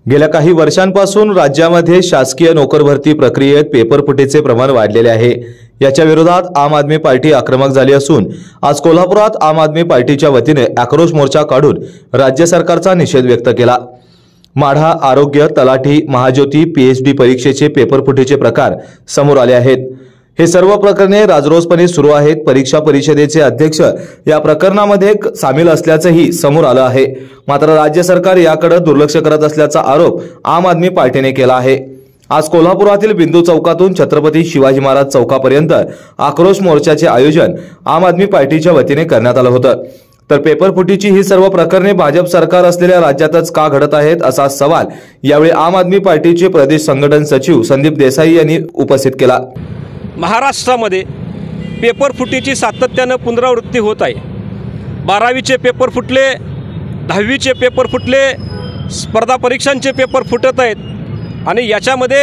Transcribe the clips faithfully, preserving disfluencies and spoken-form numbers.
गेल्या काही वर्षांपासून राज्यामध्ये शासकीय नोकर भरती प्रक्रियेत पेपरफुटीचे प्रमाण वाढलेले आहे। याच्या विरोधात आम आदमी पार्टी आक्रमक झाली असून आज कोल्हापुरात आम आदमी पार्टीच्या वतीने आक्रोश मोर्चा काढून राज्य सरकारचा निषेध व्यक्त केला। माढा आरोग्य तलाठी महाज्योती पीएचडी परीक्षेचे पेपरफुटीचे प्रकार समोर आले आहेत। हे सर्व प्रकरणे राजरोसपणे सुरू आहेत। परीक्षा परिषदेचे अध्यक्ष या प्रकरणामध्ये सामील असल्याचंही समोर आलं आहे। मात्र राज्य सरकार याकडे दुर्लक्ष करत असल्याचा आरोप आम आदमी पार्टीने केला आहे। आज कोल्हापुरातील बिंदू चौकातून छत्रपती शिवाजी महाराज चौकापर्यंत आक्रोश मोर्चाचे आयोजन आम आदमी पार्टीच्या वतीने करण्यात आलं होतं। तर पेपरफुटीची ही सर्व प्रकरणे भाजप सरकार असलेल्या राज्यातच का घडत आहेत असा सवाल यावेळी आम आदमी पार्टीचे प्रदेश संघटन सचिव संदीप देसाई यांनी उपस्थित केला। महाराष्ट्रामध्ये पेपरफुटीची सातत्याने पुनरावृत्ती होत आहे। बारावीचे पेपर फुटले, दहावीचे पेपर फुटले, स्पर्धा परीक्षांचे पेपर फुटत आहेत आणि याच्यामध्ये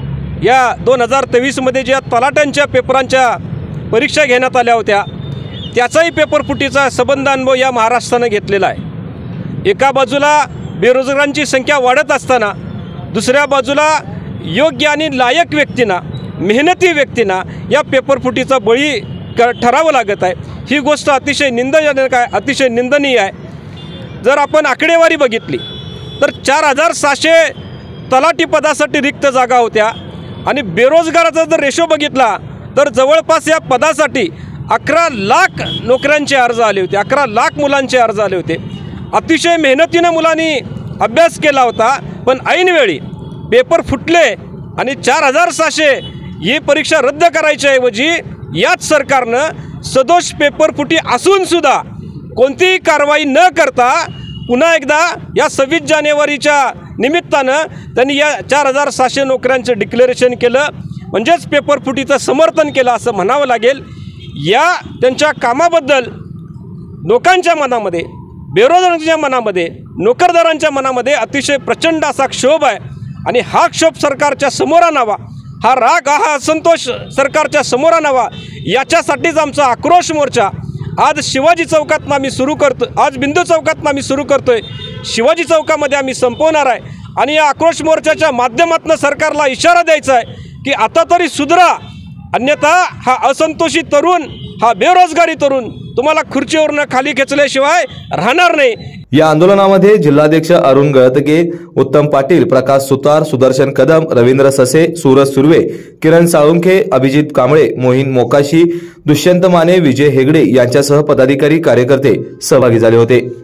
या दोन हजार तेवीसमध्ये ज्या तलाट्यांच्या पेपरांच्या परीक्षा घेण्यात आल्या होत्या त्याचाही पेपरफुटीचा संबंध अनुभव या महाराष्ट्राने घेतलेला आहे। एका बाजूला बेरोजगारांची संख्या वाढत असताना दुसऱ्या बाजूला योग्य आणि लायक व्यक्तींना मेहनती व्यक्तींना या पेपरफुटीचा बळी ठरावं लागत आहे। ही गोष्ट अतिशय निंदजनक आहे, अतिशय निंदनीय आहे। जर आपण आकडेवारी बघितली तर चार हजार सहाशे तलाठी पदासाठी रिक्त जागा होत्या आणि बेरोजगाराचा जर रेशो बघितला तर जवळपास या पदासाठी अकरा लाख नोकऱ्यांचे अर्ज आले होते, अकरा लाख मुलांचे अर्ज आले होते। अतिशय मेहनतीने मुलांनी अभ्यास केला होता, पण ऐनवेळी पेपर फुटले आणि चार हजार सहाशे ही परीक्षा रद्द करायच्या ऐवजी याच सरकारनं सदोष पेपरफुटी असून सुद्धा कोणतीही कारवाई न करता पुन्हा एकदा या सव्वीस जानेवारीच्या निमित्तानं त्यांनी या चार हजार सहाशे नोकऱ्यांचं डिक्लेरेशन केलं, म्हणजेच पेपरफुटीचं समर्थन केलं असं म्हणावं लागेल। या त्यांच्या कामाबद्दल लोकांच्या मनामध्ये, बेरोजगारांच्या मनामध्ये, नोकरदारांच्या मनामध्ये अतिशय प्रचंड असा क्षोभ आहे आणि हा क्षोभ सरकारच्या समोर आणावा, हा राग, हा असंतोष सरकारच्या समोर आणावा, याच्यासाठीच आमचा आक्रोश मोर्चा आज शिवाजी चौकातून आम्ही सुरू करतो, आज बिंदू चौकातून आम्ही सुरू करतोय, शिवाजी चौकामध्ये आम्ही संपवणार आहे। आणि या आक्रोश मोर्चाच्या माध्यमातून सरकारला इशारा द्यायचा आहे की आता तरी सुधरा, अन्यथा हा असंतोषी तरुण, हा बेरोजगारी तरुण तुम्हाला खुर्चीवरून खाली खेचल्याशिवाय राहणार नाही। या आंदोलनामध्ये जिल्हाध्यक्ष अरुण गळतगे, उत्तम पाटील, प्रकाश सुतार, सुदर्शन कदम, रवींद्र ससे, सूरज सुर्वे, किरण साळुंखे, अभिजित कांबळे, मोहीन मोकाशी, दुष्यंत माने, विजय हेगडे यांच्यासह पदाधिकारी कार्यकर्ते सहभागी झाले होते।